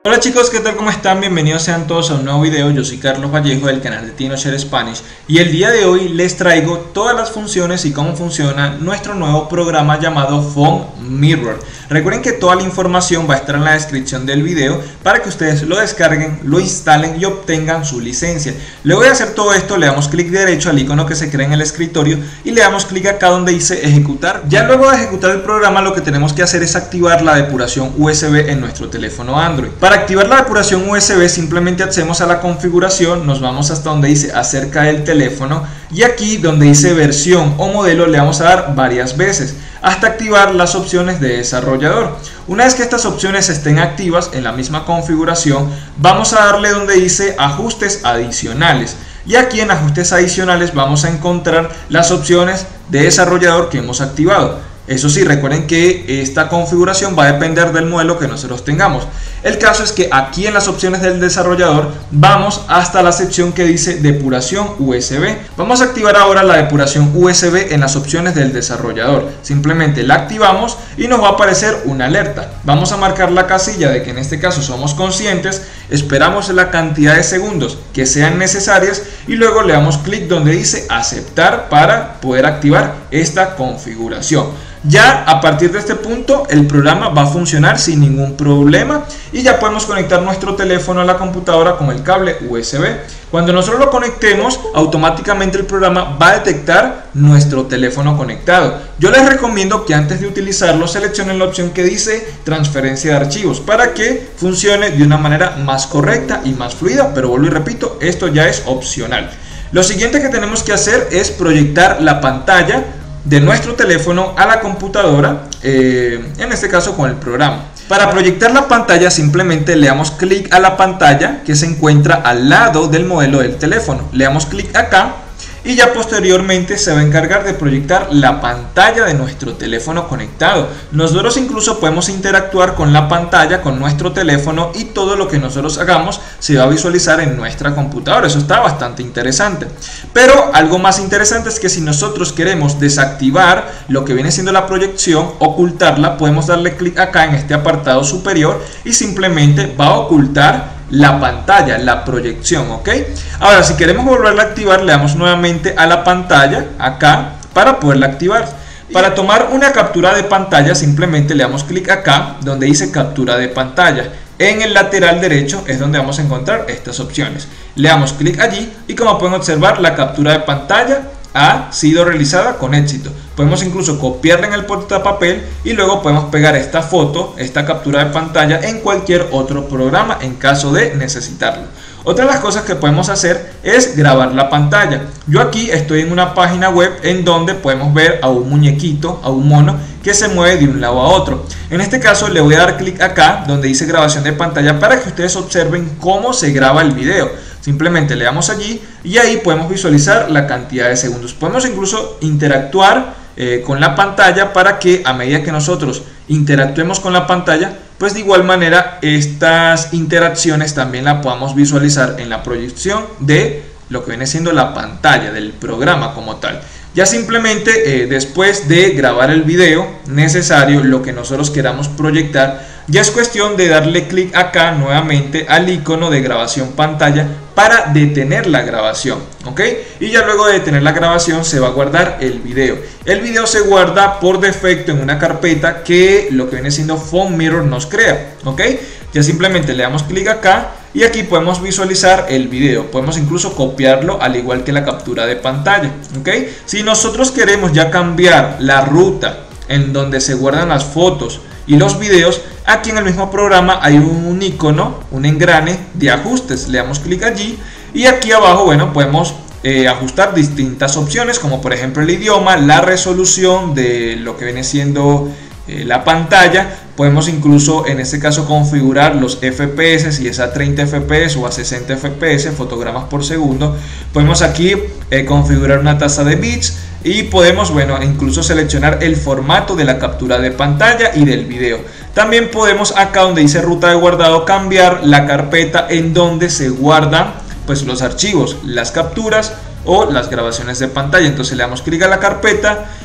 Hola chicos, ¿qué tal? ¿Cómo están? Bienvenidos sean todos a un nuevo video. Yo soy Carlos Vallejo del canal de TinoShare Spanish y el día de hoy les traigo todas las funciones y cómo funciona nuestro nuevo programa llamado Phone Mirror. Recuerden que toda la información va a estar en la descripción del video para que ustedes lo descarguen, lo instalen y obtengan su licencia. Luego de hacer todo esto le damos clic derecho al icono que se crea en el escritorio y le damos clic acá donde dice ejecutar. Ya luego de ejecutar el programa lo que tenemos que hacer es activar la depuración USB en nuestro teléfono Android. Para activar la depuración USB simplemente accedemos a la configuración, nos vamos hasta donde dice acerca del teléfono y aquí donde dice versión o modelo le vamos a dar varias veces hasta activar las opciones de desarrollador. Una vez que estas opciones estén activas en la misma configuración, vamos a darle donde dice ajustes adicionales. Y aquí en ajustes adicionales vamos a encontrar las opciones de desarrollador que hemos activado. Eso sí, recuerden que esta configuración va a depender del modelo que nosotros tengamos. El caso es que aquí en las opciones del desarrollador vamos hasta la sección que dice depuración USB. Vamos a activar ahora la depuración USB en las opciones del desarrollador. Simplemente la activamos y nos va a aparecer una alerta. Vamos a marcar la casilla de que en este caso somos conscientes, esperamos la cantidad de segundos que sean necesarias y luego le damos clic donde dice aceptar para poder activar esta configuración. Ya a partir de este punto el programa va a funcionar sin ningún problema y ya podemos conectar nuestro teléfono a la computadora con el cable USB. Cuando nosotros lo conectemos, automáticamente el programa va a detectar nuestro teléfono conectado. Yo les recomiendo que antes de utilizarlo seleccionen la opción que dice transferencia de archivos para que funcione de una manera más correcta y más fluida, pero vuelvo y repito, esto ya es opcional. Lo siguiente que tenemos que hacer es proyectar la pantalla de nuestro teléfono a la computadora, en este caso con el programa. Para proyectar la pantalla simplemente le damos clic a la pantalla que se encuentra al lado del modelo del teléfono. Le damos clic acá y ya posteriormente se va a encargar de proyectar la pantalla de nuestro teléfono conectado. Nosotros incluso podemos interactuar con la pantalla, con nuestro teléfono y todo lo que nosotros hagamos se va a visualizar en nuestra computadora. Eso está bastante interesante. Pero algo más interesante es que si nosotros queremos desactivar lo que viene siendo la proyección, ocultarla, podemos darle clic acá en este apartado superior y simplemente va a ocultar la pantalla, la proyección, ¿ok? Ahora, si queremos volverla a activar, le damos nuevamente a la pantalla, acá, para poderla activar. Para tomar una captura de pantalla, simplemente le damos clic acá, donde dice captura de pantalla. En el lateral derecho es donde vamos a encontrar estas opciones. Le damos clic allí y como pueden observar, la captura de pantalla ha sido realizada con éxito. Podemos incluso copiarla en el portapapel y luego podemos pegar esta foto, esta captura de pantalla en cualquier otro programa en caso de necesitarlo. Otra de las cosas que podemos hacer es grabar la pantalla. Yo aquí estoy en una página web en donde podemos ver a un muñequito, a un mono que se mueve de un lado a otro. En este caso le voy a dar clic acá donde dice grabación de pantalla para que ustedes observen cómo se graba el video. Simplemente le damos allí y ahí podemos visualizar la cantidad de segundos. Podemos incluso interactuar con la pantalla para que a medida que nosotros interactuemos con la pantalla, pues de igual manera estas interacciones también la podamos visualizar en la proyección de lo que viene siendo la pantalla del programa como tal. Ya simplemente después de grabar el video necesario, lo que nosotros queramos proyectar, ya es cuestión de darle clic acá nuevamente al icono de grabación pantalla para detener la grabación, ¿ok? Y ya luego de detener la grabación se va a guardar el video. El video se guarda por defecto en una carpeta que lo que viene siendo Phone Mirror nos crea, ¿ok? Ya simplemente le damos clic acá y aquí podemos visualizar el video. Podemos incluso copiarlo al igual que la captura de pantalla, ¿ok? Si nosotros queremos ya cambiar la ruta en donde se guardan las fotos y los videos, aquí en el mismo programa hay un icono, un engrane de ajustes. Le damos clic allí y aquí abajo, bueno, podemos ajustar distintas opciones como por ejemplo el idioma, la resolución de lo que viene siendo la pantalla. Podemos incluso en este caso configurar los FPS, si es a 30 FPS o a 60 FPS, fotogramas por segundo. Podemos aquí configurar una tasa de bits y podemos, bueno, incluso seleccionar el formato de la captura de pantalla y del video. También podemos acá donde dice ruta de guardado cambiar la carpeta en donde se guardan pues los archivos, las capturas o las grabaciones de pantalla. Entonces le damos clic a la carpeta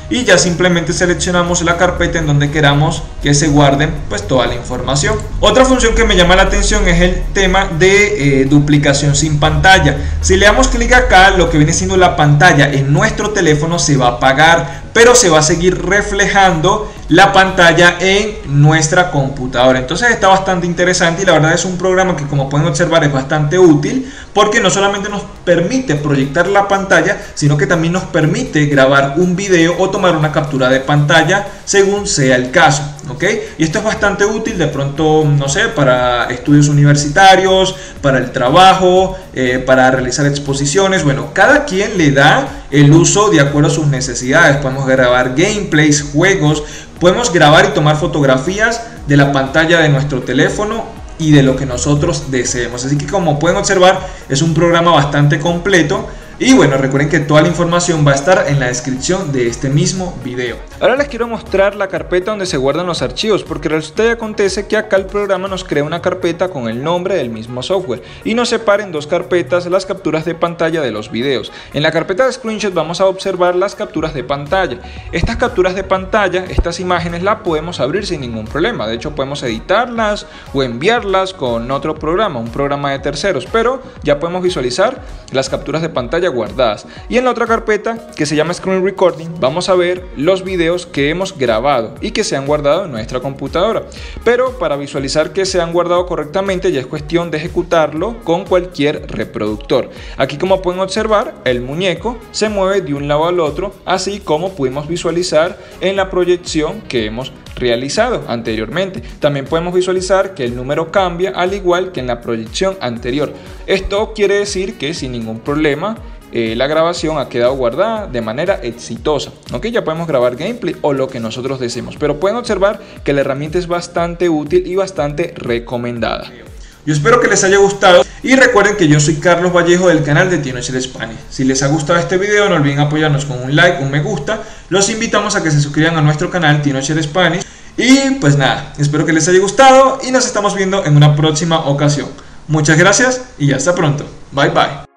y ya simplemente seleccionamos la carpeta en donde queramos que se guarden pues toda la información. Otra función que me llama la atención es el tema de duplicación sin pantalla. Si le damos clic acá, lo que viene siendo la pantalla en nuestro teléfono se va a apagar, pero se va a seguir reflejando la pantalla en nuestra computadora. Entonces está bastante interesante y la verdad es un programa que, como pueden observar, es bastante útil porque no solamente nos permite proyectar la pantalla, sino que también nos permite grabar un video o tomar una captura de pantalla según sea el caso, ¿ok? Y esto es bastante útil de pronto, no sé, para estudios universitarios, para el trabajo, para realizar exposiciones. Bueno, cada quien le da el uso de acuerdo a sus necesidades. Podemos grabar gameplays, juegos, podemos grabar y tomar fotografías de la pantalla de nuestro teléfono y de lo que nosotros deseemos. Así que, como pueden observar, es un programa bastante completo. Y bueno, recuerden que toda la información va a estar en la descripción de este mismo video. Ahora les quiero mostrar la carpeta donde se guardan los archivos, porque resulta y acontece que acá el programa nos crea una carpeta con el nombre del mismo software y nos separa en dos carpetas las capturas de pantalla de los videos. En la carpeta de screenshot vamos a observar las capturas de pantalla. Estas capturas de pantalla, estas imágenes, las podemos abrir sin ningún problema. De hecho, podemos editarlas o enviarlas con otro programa, un programa de terceros, pero ya podemos visualizar las capturas de pantalla guardadas. Y en la otra carpeta, que se llama Screen Recording, vamos a ver los videos que hemos grabado y que se han guardado en nuestra computadora. Pero para visualizar que se han guardado correctamente, ya es cuestión de ejecutarlo con cualquier reproductor. Aquí, como pueden observar, el muñeco se mueve de un lado al otro, así como pudimos visualizar en la proyección que hemos realizado anteriormente. También podemos visualizar que el número cambia, al igual que en la proyección anterior. Esto quiere decir que sin ningún problema la grabación ha quedado guardada de manera exitosa. ¿Ok? Ya podemos grabar gameplay o lo que nosotros deseemos, pero pueden observar que la herramienta es bastante útil y bastante recomendada. Yo espero que les haya gustado y recuerden que yo soy Carlos Vallejo del canal de TinoShare Spanish. Si les ha gustado este video, no olviden apoyarnos con un like, un me gusta. Los invitamos a que se suscriban a nuestro canal TinoShare Spanish. Y pues nada, espero que les haya gustado y nos estamos viendo en una próxima ocasión. Muchas gracias y hasta pronto. Bye bye.